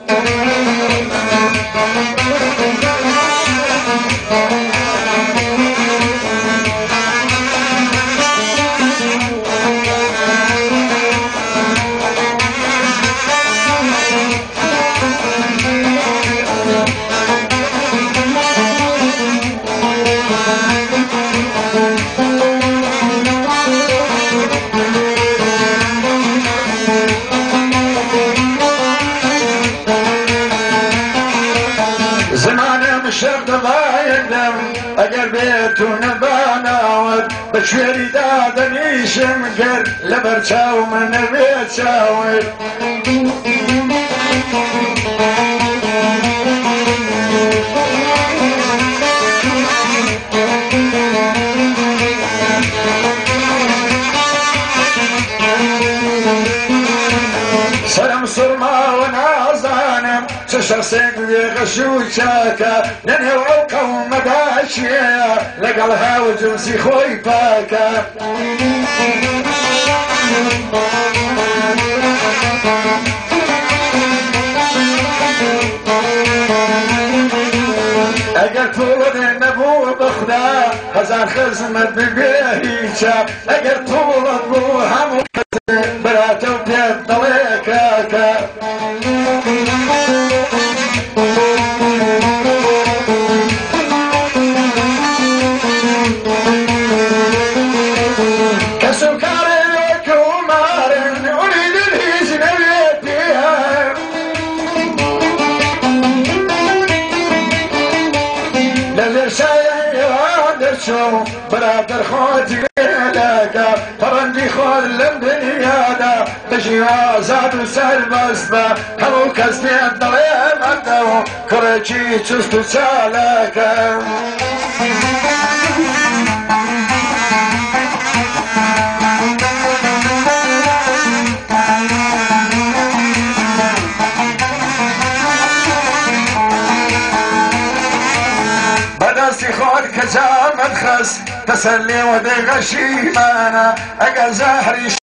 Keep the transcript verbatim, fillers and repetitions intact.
الشرط ما يقدم اقل بيت ونباناود بشويري دادني شمقر لبرشاو من البيت شاور سلام صرما ونازانم شخصين يغشو شاكا ننهو قوم مداشيا لقلها وجنسي خوي باكا اقل طول النبو بخدا هزار خزمت ببيهيشا اقل طول النبو همو براتو بيت ضليكاكا برادر خوتي لك فرندي خول لمدنيانا تجي آزاد وسر بسبا همو كسني الضليم أدو كريتشي تشستو سالك بدستي خود كجام الخس تسلي ودي غشيمانا اقل زهري